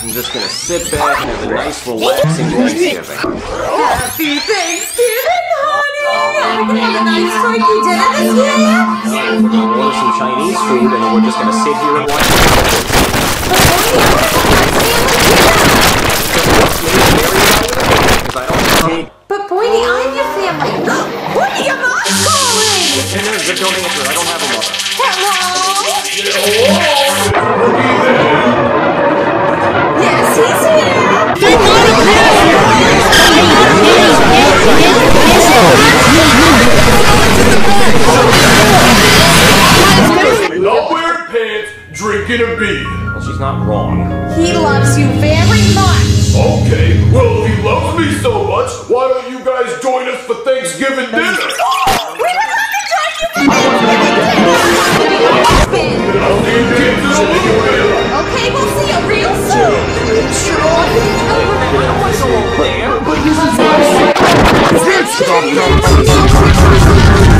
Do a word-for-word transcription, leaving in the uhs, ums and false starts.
I'm just gonna sit back and have a nice, relaxing Thanksgiving. Happy Thanksgiving, honey! Are we gonna have a nice turkey dinner this year? We're gonna order some Chinese food, and then we're just gonna sit here and watch it. But Boydie, I'm your family. Boydie, your mom's calling! Just don't answer. I don't have a mother. Hello? Yes, he's here. Not wearing pants, drinking a beer. Well, she's not wrong. He loves you very much. Okay, well, if he loves me so much, why don't you guys join us for Thanksgiving dinner? Oh, we were going to join you for Thanksgiving dinner. I'll see you kids in a little bit. Okay, we'll see you real soon. Sure.